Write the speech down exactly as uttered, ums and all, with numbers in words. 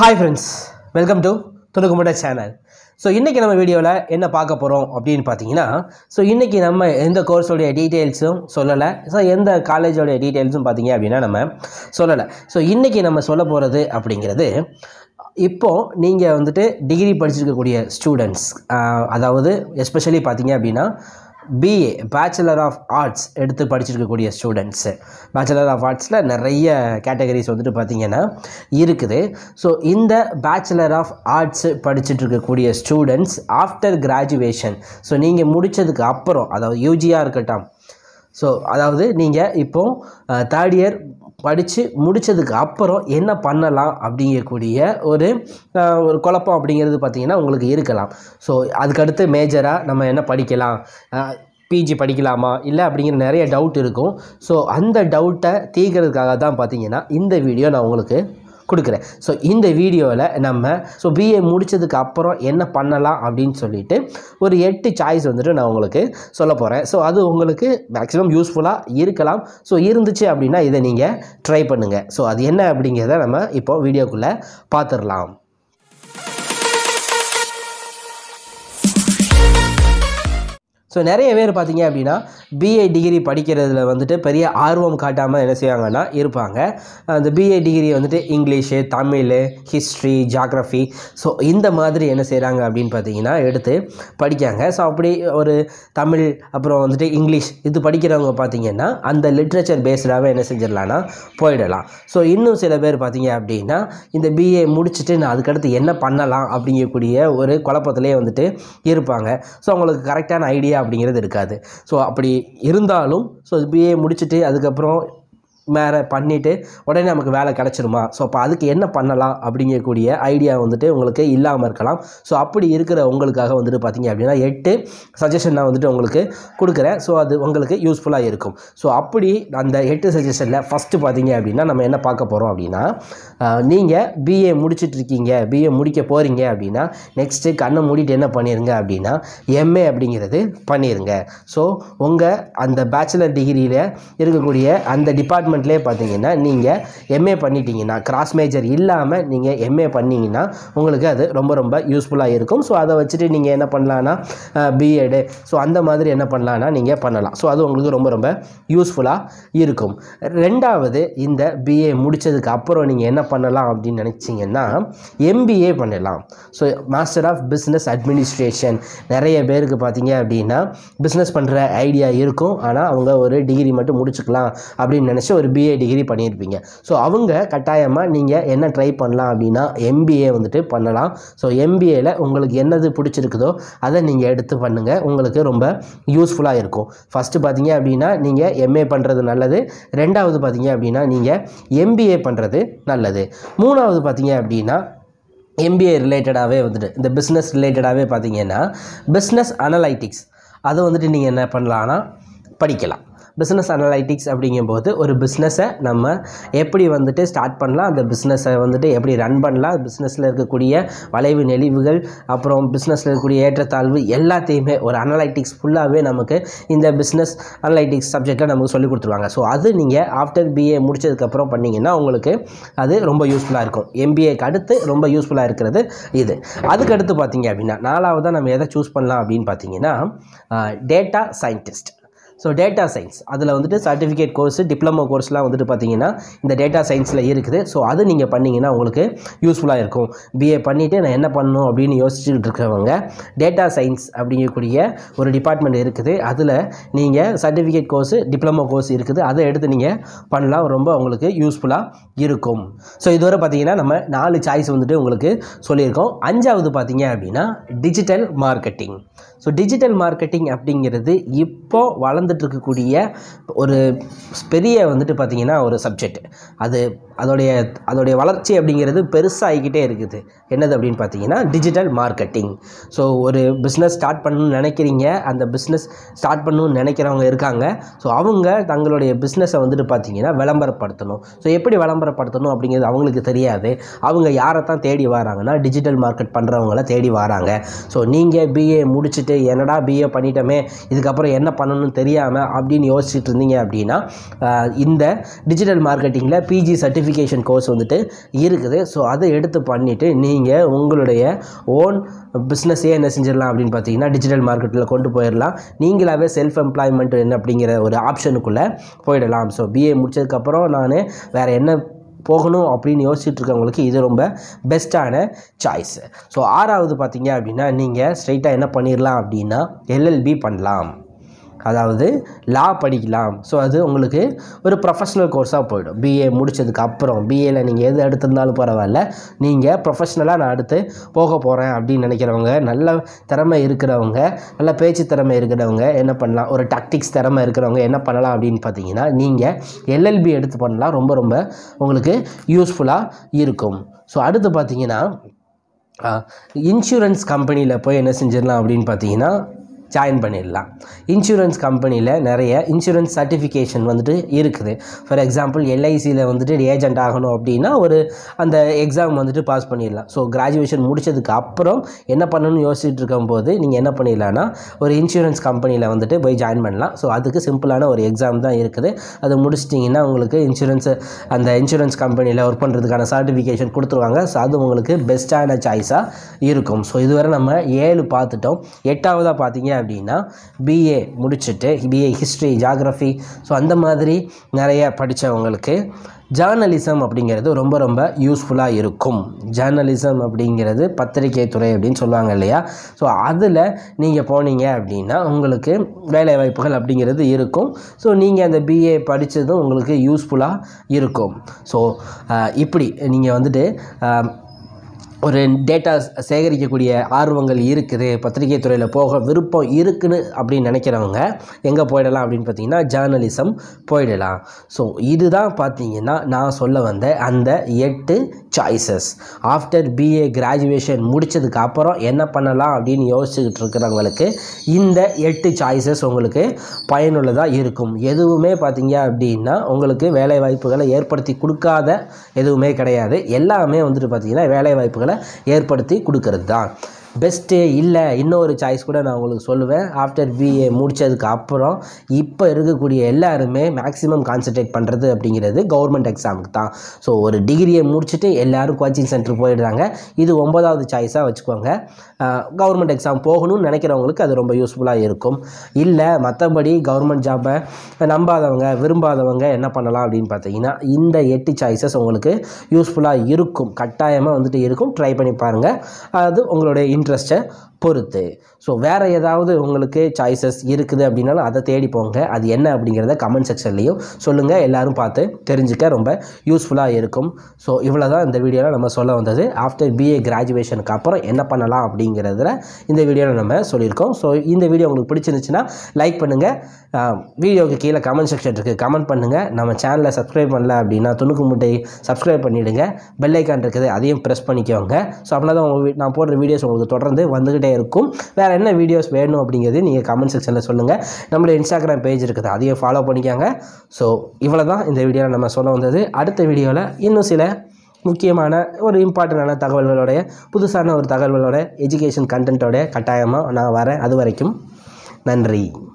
Hi friends, welcome to Tunukumada channel. So இன்னைக்கு நம்ம வீடியோல என்ன பார்க்க போறோம் அப்படினு பாத்தீங்கன்னா சோ இன்னைக்கு நம்ம எந்த கோர்ஸோட டீடைல்ஸும் சொல்லல சோ எந்த காலேஜோட டீடைல்ஸும் பாத்தீங்க அப்படினா நம்ம சொல்லல சோ இன்னைக்கு நம்ம சொல்ல போறது அப்படிங்கிறது இப்போ நீங்க வந்துட்டு டிகிரி படிச்சிருக்க கூடிய ஸ்டூடண்ட்ஸ் அதாவது எஸ்பெஷலி பாத்தீங்க அப்படினா B A Bachelor of Arts எடுத்து படிச்சிருக்க கூடிய ஸ்டூடண்ட்ஸ் Bachelor of Artsல நிறைய கேட்டகரிஸ் வந்துட்டு பாத்தீங்கன்னா இருக்குது சோ இந்த Bachelor of Arts படிச்சிட்டு இருக்க கூடிய ஸ்டூடண்ட்ஸ் ஆஃப்டர் கிராஜுவேஷன் சோ நீங்க முடிச்சதுக்கு அப்புறம் அதாவது U G ஆ இருக்கட்டும் சோ அதாவது நீங்க இப்போ third year படிச்சு முடிச்சதுக்கு அப்புறம் என்ன பண்ணலாம் அப்படிங்கக்கூடிய ஒரு ஒரு குழப்பம் அப்படிங்கிறது பாத்தீங்கன்னா உங்களுக்கு இருக்கலாம் சோ அதுக்கு அடுத்து மேஜரா நம்ம என்ன படிக்கலாம் P G படிக்கலாமா இல்ல அப்படிங்கிற நிறைய டவுட் இருக்கும் சோ அந்த டவுட்டை தீர்க்கிறதுக்காக தான் பாத்தீங்கன்னா இந்த வீடியோ நான் உங்களுக்கு கொடுக்கிறேன் சோ இந்த வீடியோல நம்ம சோ B A முடிச்சதுக்கு அப்புறம் என்ன பண்ணலாம் அப்படினு சொல்லிட்டு ஒரு எட்டு சாய்ஸ் வந்துட்டு நான் உங்களுக்கு சொல்ல போறேன் சோ அது உங்களுக்கு மேக்ஸिमम யூஸ்புல்லா இருக்கலாம் சோ இருந்துச்சு அப்படினா இத நீங்க ட்ரை பண்ணுங்க சோ அது என்ன அப்படிங்கறத நம்ம இப்போ வீடியோக்குள்ள பாத்துறலாம் சோ நிறைய பேர் பாத்தீங்க அப்படினா B A டிகிரி படிக்கிறதுல வந்துட்டு பெரிய ஆர்வம் காட்டாம என்ன செய்வாங்கன்னா இருப்பாங்க அந்த B A டிகிரி வந்துட்டு English Tamil history geography so இந்த மாதிரி என்ன செய்றாங்க அப்படினு பாத்தீங்கன்னா எடுத்து படிக்காங்க சோ அப்படி ஒரு தமிழ் அப்புறம் வந்துட்டு இங்கிலீஷ் இது படிக்கிறவங்க பாத்தீங்கன்னா அந்த லிட்ரேச்சர் பேஸ்டாவே என்ன செஞ்சிரலாம்னா போய்டலாம் சோ இன்னும் சில பேர் பாத்தீங்க அப்படினா இந்த B A முடிச்சிட்டு நான் அதுக்கு அடுத்து என்ன பண்ணலாம் அப்படிங்கக்கூடிய ஒரு குழப்பத்திலே வந்துட்டு இருப்பாங்க சோ உங்களுக்கு கரெக்ட்டான ஐடியா அப்படிங்கிறது இருக்காது சோ அப்படி இருந்தாலும் சோ B A முடிச்சிட்டு அதுக்கு அப்புறம் மேர பண்ணிட்டு உடனே நமக்கு வேலை கிடைச்சிருமா சோ அப்ப அதுக்கு என்ன பண்ணலாம் அப்படிங்கக்கூடிய ஐடியா வந்துட்டு உங்களுக்கு இல்லாம இருக்கலாம் சோ அப்படி இருக்கிற உங்களுக்காக வந்துட்டு பாத்தீங்க அப்படினா எட்டு சஜஷன் நான் வந்துட்டு உங்களுக்கு கொடுக்கிறேன் சோ அது உங்களுக்கு யூஸ்புல்லா இருக்கும் சோ அப்படி அந்த எட்டு சஜஷன்ல ஃபர்ஸ்ட் பாத்தீங்க அப்படினா நம்ம என்ன பார்க்க போறோம் அப்படினா நீங்க B A முடிச்சிட்டு இருக்கீங்க B A முடிக்க போறீங்க அப்படினா நெக்ஸ்ட் கண்ணை மூடிட்டு என்ன பண்ணிருங்க அப்படினா M A அப்படிங்கிறது பண்ணிருங்க சோ உங்க அந்த பேச்சுலர் டிகிரியில இருக்கக்கூடிய அந்த டிபார்ட்மெண்ட் லே பாத்தீங்கன்னா நீங்க M A பண்ணிட்டீங்கன்னா கிராஸ் மேஜர் இல்லாம நீங்க M A பண்ணீங்கன்னா உங்களுக்கு அது ரொம்ப ரொம்ப யூஸ்புல்லா இருக்கும் சோ அத வச்சிட்டு நீங்க என்ன பண்ணலாம்னா B Ed சோ அந்த மாதிரி என்ன பண்ணலாம்னா நீங்க பண்ணலாம் சோ அது உங்களுக்கு ரொம்ப ரொம்ப யூஸ்புல்லா இருக்கும் இரண்டாவது இந்த B A முடிச்சதுக்கு அப்புறம் நீங்க என்ன பண்ணலாம் அப்படி நினைச்சீங்கன்னா M B A பண்ணலாம் so master of business administration நிறைய பேருக்கு பாத்தீங்க அப்படினா பிசினஸ் பண்ற ஐடியா இருக்கும் ஆனா அவங்க ஒரு டிகிரி மட்டும் முடிச்சுக்கலாம் அப்படி நினைச்சு ஒரு B A டிகிரி பண்ணிருப்பீங்க சோ அவங்க கட்டாயமா நீங்க என்ன ட்ரை பண்ணலாம் அப்படினா M B A வந்துட்டு பண்ணலாம் சோ M B A ல உங்களுக்கு என்னது பிடிச்சிருக்குதோ அத நீங்க எடுத்து பண்ணுங்க உங்களுக்கு ரொம்ப யூஸ்புல்லா இருக்கும் ஃபர்ஸ்ட் பாத்தீங்க அப்படினா நீங்க M A பண்றது நல்லது இரண்டாவது பாத்தீங்க அப்படினா நீங்க M B A பண்றது நல்லது மூணாவது பாத்தீங்க அப்படினா M B A ரிலேட்டடாவே வந்துட்டு இந்த பிசினஸ் ரிலேட்டடாவே பாத்தீங்கன்னா பிசினஸ் அனலைட்டிக்ஸ் அது வந்துட்டு நீங்க என்ன பண்ணலாம்னா படிக்கலாம் பிசினஸ் அனலைட்டிக்ஸ் அப்படிங்கும்போது ஒரு பிஸ்னஸை நம்ம எப்படி வந்துட்டு ஸ்டார்ட் பண்ணலாம் அந்த பிஸ்னஸை வந்துட்டு எப்படி ரன் பண்ணலாம் பிஸ்னஸில் இருக்கக்கூடிய வளைவு நெளிவுகள் அப்புறம் பிஸ்னஸில் இருக்கக்கூடிய ஏற்றத்தாழ்வு எல்லாத்தையுமே ஒரு அனலைட்டிக்ஸ் ஃபுல்லாகவே நமக்கு இந்த பிஸ்னஸ் அனலைட்டிக்ஸ் சப்ஜெக்டில் நமக்கு சொல்லி கொடுத்துருவாங்க ஸோ அது நீங்கள் ஆஃப்டர் B A முடிச்சதுக்கப்புறம் பண்ணிங்கன்னா உங்களுக்கு அது ரொம்ப யூஸ்ஃபுல்லாக இருக்கும் M B Aக்கு அடுத்து ரொம்ப யூஸ்ஃபுல்லாக இருக்கிறது இது அதுக்கடுத்து பார்த்தீங்க அப்படின்னா நாலாவதாக நம்ம எதை சூஸ் பண்ணலாம் அப்படின்னு பார்த்தீங்கன்னா data scientist so data science அதில் வந்துட்டு சர்டிஃபிகேட் கோர்ஸ் டிப்ளமோ கோர்ஸ்லாம் வந்துட்டு பார்த்தீங்கன்னா இந்த டேட்டா சயின்ஸில் இருக்குது ஸோ அது நீங்கள் பண்ணிங்கன்னா உங்களுக்கு யூஸ்ஃபுல்லாக இருக்கும் B A பண்ணிவிட்டு நான் என்ன பண்ணணும் அப்படின்னு யோசிச்சுட்டு இருக்கிறவங்க டேட்டா சயின்ஸ் அப்படிங்கக்கூடிய ஒரு டிபார்ட்மெண்ட் இருக்குது அதில் நீங்கள் சர்டிஃபிகேட் கோர்ஸ் டிப்ளமோ கோர்ஸ் இருக்குது அதை எடுத்து நீங்கள் பண்ணலாம் ரொம்ப உங்களுக்கு யூஸ்ஃபுல்லாக இருக்கும் ஸோ இதுவரை பார்த்தீங்கன்னா நம்ம நாலு சாய்ஸ் வந்துட்டு உங்களுக்கு சொல்லியிருக்கோம் அஞ்சாவது பார்த்தீங்க அப்படின்னா digital marketing so digital marketing அப்படிங்கிறது இப்போ வளர்ந்துட்டு இருக்கக்கூடிய ஒரு பெரிய வந்துட்டு பார்த்தீங்கன்னா ஒரு சப்ஜெக்ட் அது அதோடைய அதோடைய வளர்ச்சி அப்படிங்கிறது பெருசாகிக்கிட்டே இருக்குது என்னது அப்படின்னு பார்த்தீங்கன்னா டிஜிட்டல் மார்க்கெட்டிங் ஸோ ஒரு பிஸ்னஸ் ஸ்டார்ட் பண்ணணும்னு நினைக்கிறீங்க அந்த பிஸ்னஸ் ஸ்டார்ட் பண்ணணும்னு நினைக்கிறவங்க இருக்காங்க ஸோ அவங்க தங்களுடைய பிஸ்னஸை வந்துட்டு பார்த்தீங்கன்னா விளம்பரப்படுத்தணும் ஸோ எப்படி விளம்பரப்படுத்தணும் அப்படிங்கிறது அவங்களுக்கு தெரியாது அவங்க யாரை தான் தேடி வராங்கன்னா டிஜிட்டல் மார்க்கெட் பண்ணுறவங்கள தேடி வராங்க ஸோ நீங்கள் B A முடிச்சுட்டு என்னடா B A பண்ணிட்டோமே இதுக்கப்புறம் என்ன பண்ணணும்னு தெரியாமல் அப்படின்னு யோசிச்சுட்டு இருந்தீங்க அப்படின்னா இந்த டிஜிட்டல் மார்க்கெட்டிங்கில் P G certificate certification course வந்துட்டு இருக்குது. ஸோ அதை எடுத்து பண்ணிவிட்டு நீங்கள் உங்களுடைய ஓன் பிஸ்னஸே என்ன செஞ்சிடலாம் அப்படின்னு பார்த்தீங்கன்னா டிஜிட்டல் மார்க்கெட்டில் கொண்டு போயிடலாம். நீங்களாகவே செல்ஃப் எம்ப்ளாய்மெண்ட் என்ன அப்படிங்கிற ஒரு ஆப்ஷனுக்குள்ளே போயிடலாம். ஸோ பிஏ முடிச்சதுக்கப்புறம் நான் வேறு என்ன போகணும் அப்படின்னு யோசிச்சுட்டு இருக்கவங்களுக்கு இது ரொம்ப பெஸ்ட்டான சாய்ஸ். ஸோ ஆறாவது பார்த்தீங்க அப்படின்னா நீங்கள் ஸ்ட்ரைட்டாக என்ன பண்ணிடலாம் அப்படின்னா எல்எல்பி பண்ணலாம், அதாவது லா படிக்கலாம். ஸோ அது உங்களுக்கு ஒரு ப்ரொஃபஷ்னல் கோர்ஸாக போயிடும். பிஏ முடித்ததுக்கு அப்புறம் பிஏயில் நீங்கள் எது எடுத்திருந்தாலும் பரவாயில்ல, நீங்கள் ப்ரொஃபஷ்னலாக நான் அடுத்து போக போகிறேன் அப்படின்னு நினைக்கிறவங்க, நல்ல திறமை இருக்கிறவங்க, நல்ல பேச்சு திறமை இருக்கிறவங்க என்ன பண்ணலாம், ஒரு டாக்டிக்ஸ் திறமை இருக்கிறவங்க என்ன பண்ணலாம் அப்படின்னு பார்த்தீங்கன்னா நீங்கள் எல்எல்பி எடுத்து பண்ணலாம். ரொம்ப ரொம்ப உங்களுக்கு யூஸ்ஃபுல்லாக இருக்கும். ஸோ அடுத்து பார்த்தீங்கன்னா இன்சூரன்ஸ் கம்பெனியில் போய் என்ன செஞ்சிடலாம் அப்படின்னு பார்த்தீங்கன்னா ஜாயின் பண்ணிடலாம். இன்சூரன்ஸ் கம்பெனியில் நிறைய இன்சூரன்ஸ் சர்டிஃபிகேஷன் வந்துட்டு இருக்குது. ஃபார் எக்ஸாம்பிள் எல்ஐசியில் வந்துட்டு ஏஜென்ட் ஆகணும் அப்படின்னா ஒரு அந்த எக்ஸாம் வந்துட்டு பாஸ் பண்ணிடலாம். ஸோ கிராஜுவேஷன் முடித்ததுக்கு அப்புறம் என்ன பண்ணணும்னு யோசிச்சுட்டு இருக்கும்போது நீங்கள் என்ன பண்ணிடலான்னா ஒரு இன்சூரன்ஸ் கம்பெனியில் வந்துட்டு போய் ஜாயின் பண்ணலாம். ஸோ அதுக்கு சிம்பிளான ஒரு எக்ஸாம் தான் இருக்குது. அதை முடிச்சிட்டிங்கன்னா உங்களுக்கு இன்சூரன்ஸ் அந்த இன்சூரன்ஸ் கம்பெனியில் ஒர்க் பண்ணுறதுக்கான சர்டிஃபிகேஷன் கொடுத்துருவாங்க. ஸோ அது உங்களுக்கு பெஸ்ட்டான சாய்ஸாக இருக்கும். ஸோ இதுவரை நம்ம ஏழு பார்த்துட்டோம். எட்டாவதாக பார்த்தீங்க அப்படின்னா பிஏ முடிச்சுட்டு பிஏ ஹிஸ்ட்ரி, ஜியாகிரஃபி, ஸோ அந்த மாதிரி நிறைய படித்தவங்களுக்கு ஜேர்னலிசம் அப்படிங்கிறது ரொம்ப ரொம்ப யூஸ்ஃபுல்லாக இருக்கும். ஜேர்னலிசம் அப்படிங்கிறது பத்திரிகை துறை அப்படின்னு சொல்லுவாங்க இல்லையா. ஸோ அதில் நீங்கள் போனீங்க அப்படின்னா உங்களுக்கு வேலைவாய்ப்புகள் அப்படிங்கிறது இருக்கும். ஸோ நீங்கள் அந்த பிஏ படித்ததும் உங்களுக்கு யூஸ்ஃபுல்லாக இருக்கும். ஸோ இப்படி நீங்கள் வந்துட்டு ஒரு டேட்டா சேகரிக்கக்கூடிய ஆர்வங்கள் இருக்குது, பத்திரிகை துறையில் போக விருப்பம் இருக்குன்னு அப்படின்னு நினைக்கிறவங்க எங்கே போயிடலாம் அப்படின்னு பார்த்தீங்கன்னா ஜேர்னலிசம் போயிடலாம். ஸோ இதுதான் பார்த்தீங்கன்னா நான் சொல்ல வந்த அந்த எட்டு சாய்ஸஸ். ஆஃப்டர் பிஏ கிராஜுவேஷன் முடித்ததுக்கு அப்புறம் என்ன பண்ணலாம் அப்படின்னு யோசிச்சுக்கிட்டு இருக்கிறவங்களுக்கு இந்த எட்டு சாய்ஸஸ் உங்களுக்கு பயனுள்ளதாக இருக்கும். எதுவுமே பார்த்தீங்க அப்படின்னா உங்களுக்கு வேலைவாய்ப்புகளை ஏற்படுத்தி கொடுக்காத எதுவுமே கிடையாது. எல்லாமே வந்துட்டு பார்த்தீங்கன்னா வேலைவாய்ப்புகளை ஏற்படுத்தி கொடுக்கறது தான். பெஸ்ட்டு இல்லை இன்னொரு சாய்ஸ் கூட நான் உங்களுக்கு சொல்லுவேன். ஆஃப்டர் பிஏ முடித்ததுக்கு அப்புறம் இப்போ இருக்கக்கூடிய எல்லாருமே மேக்ஸிமம் கான்சன்ட்ரேட் பண்ணுறது அப்படிங்கிறது கவர்மெண்ட் எக்ஸாமுக்கு தான். ஸோ ஒரு டிகிரியை முடிச்சுட்டு எல்லோரும் கோச்சிங் சென்டர் போயிடுறாங்க. இது ஒன்பதாவது சாய்ஸாக வச்சுக்கோங்க. கவர்மெண்ட் எக்ஸாம் போகணும்னு நினைக்கிறவங்களுக்கு அது ரொம்ப யூஸ்ஃபுல்லாக இருக்கும். இல்லை மற்றபடி கவர்மெண்ட் ஜாப்பை நம்பாதவங்க விரும்பாதவங்க என்ன பண்ணலாம் அப்படின்னு பார்த்தீங்கன்னா இந்த எட்டு சாய்ஸஸ் உங்களுக்கு யூஸ்ஃபுல்லாக இருக்கும். கட்டாயமாக வந்துட்டு இருக்கும். ட்ரை பண்ணி பாருங்கள். அது உங்களுடைய இன்ட்ரெஸ்ட்டை பொறுத்து. ஸோ வேறு ஏதாவது உங்களுக்கு சாய்ஸஸ் இருக்குது அப்படின்னாலும் அதை தேடி போங்க. அது என்ன அப்படிங்கிறத கமெண்ட் செக்ஷன்லேயும் சொல்லுங்கள். எல்லோரும் பார்த்து தெரிஞ்சுக்க ரொம்ப யூஸ்ஃபுல்லாக இருக்கும். ஸோ இவ்வளோ தான் இந்த வீடியோவில் நம்ம சொல்ல வந்தது. ஆஃப்டர் பிஏ கிராஜுவேஷனுக்கு அப்புறம் என்ன பண்ணலாம் அப்படிங்கிறதுல இந்த வீடியோவில் நம்ம சொல்லியிருக்கோம். ஸோ இந்த வீடியோ உங்களுக்கு பிடிச்சிருந்துச்சுன்னா லைக் பண்ணுங்கள். வீடியோவுக்கு கீழே கமெண்ட் செக்ஷன் இருக்குது, கமெண்ட் பண்ணுங்கள். நம்ம சேனலை சப்ஸ்கிரைப் பண்ணல அப்படின்னா துணுக்கு முட்டை சப்ஸ்கிரைப் பண்ணிவிடுங்க. பெல் ஐக்கான் இருக்குது, அதையும் ப்ரெஸ் பண்ணிக்கோங்க. ஸோ அப்படின்னா தான் உங்கள் நான் போடுற வீடியோஸ் உங்களுக்கு தொடர்ந்து வந்துக்கிட்டே இருக்கும். வேறு என்ன வீடியோஸ் வேணும் அப்படிங்கிறது நீங்கள் கமெண்ட் செக்ஷனில் சொல்லுங்கள். நம்மளோட இன்ஸ்டாகிராம் பேஜ் இருக்குது, அதையும் ஃபாலோ பண்ணிக்கோங்க. ஸோ இவ்வளோ தான் இந்த வீடியோவில் நம்ம சொல்ல வந்தது. அடுத்த வீடியோவில் இன்னும் சில முக்கியமான ஒரு இம்பார்ட்டண்டான தகவல்களோடைய புதுசான ஒரு தகவல்களோட எஜுகேஷன் கண்டென்ட்டோட கட்டாயமாக நான் வரேன். அது வரைக்கும் நன்றி.